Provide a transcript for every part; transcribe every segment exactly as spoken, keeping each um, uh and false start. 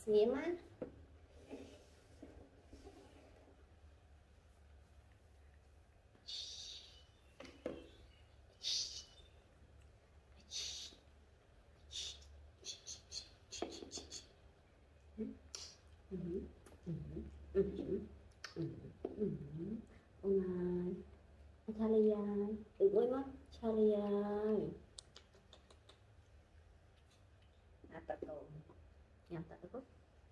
xiêm á. Charlie ơi, đừng quên mất Charlie ơi. À, tập đồ nhằm tập tốt.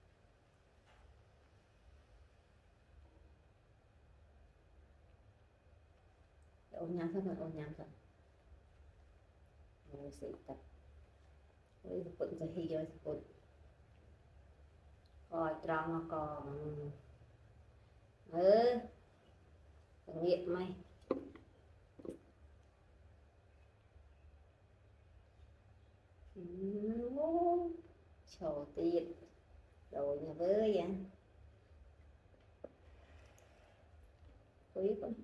Ôn nhằm sao rồi, ôn nhằm rồi. Rồi sẽ tập. Rồi quận sẽ hi rồi quận. Rồi tròn nó còn. Ừ. Nghiện mày. Trời tiệt rồi nhà với vậy quý quá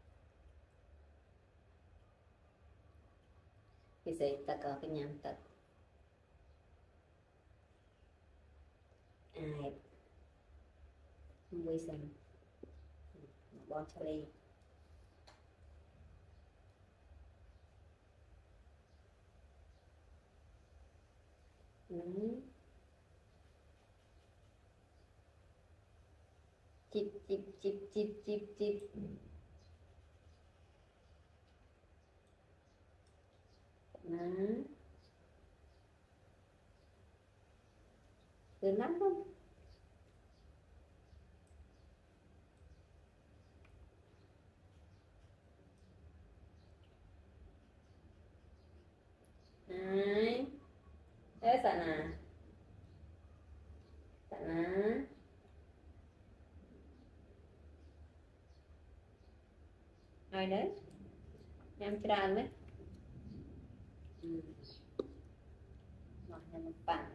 thì sẽ ta có cái nhắm tật ai vui sân bon Charlie chip chip chip chip chip chip đó từ lắm không đấy thế sợ nè sợ nè ai đấy em tràn đấy ừ. Rồi một bạn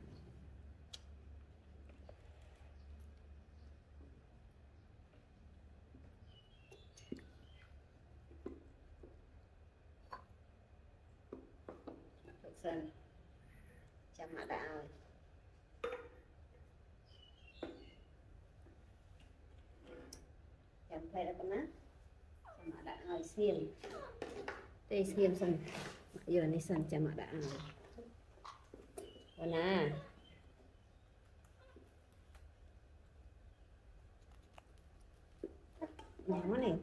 sân chăm mã đạo rồi chăm phải là con á chăm mã đạo rồi xiêm đây xiêm sân giờ này sân chăm mã đạo rồi con à nhỏ này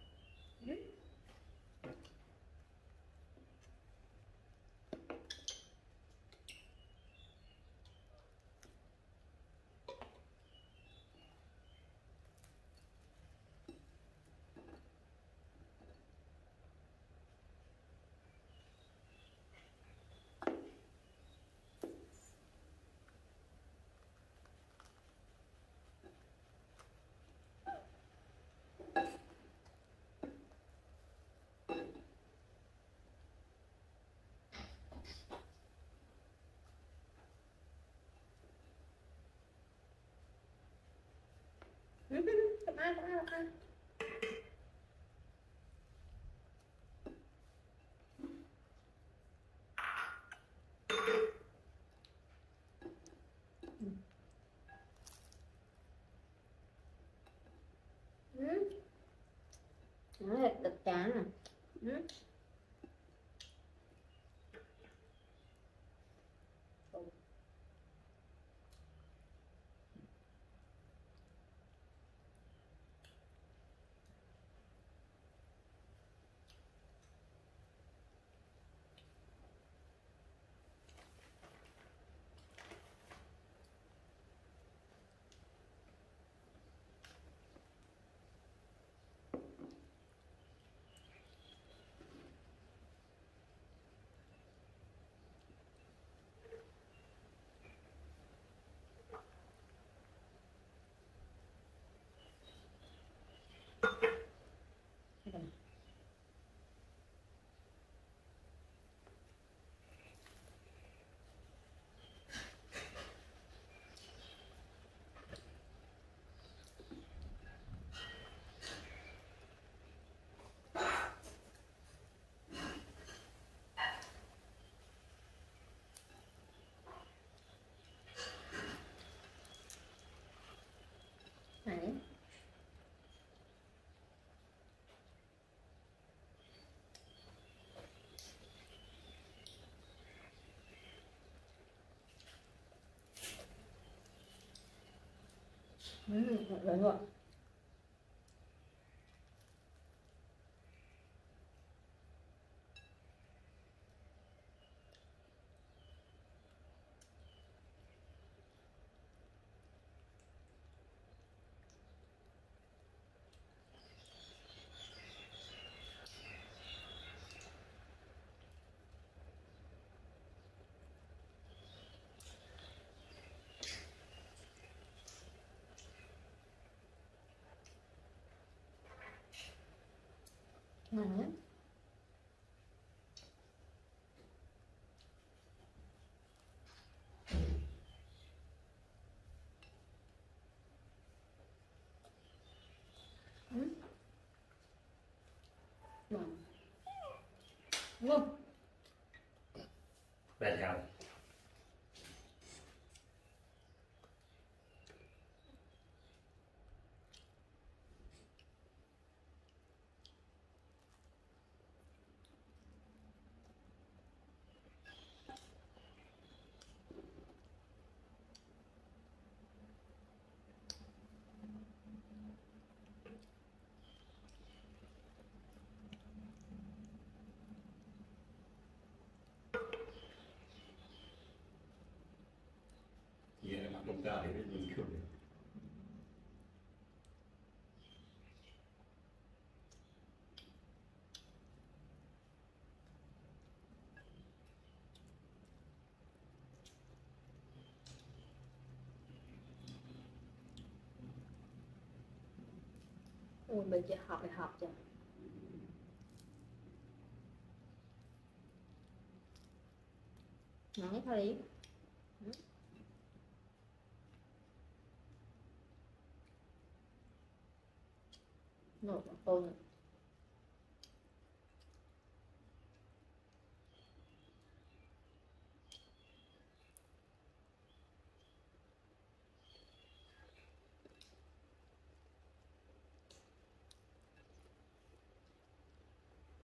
Come on, come on, come on. Ừ. Nó là cực chán à. Ừ. Ừ, rồi rồi. Ừ. Ừ. Ngon. Ngon. Về chào. Vậy mà không ta để mình không được. Ui, mình chỉ học để học chứ. Ngon thôi đi. Ừ. Nổi con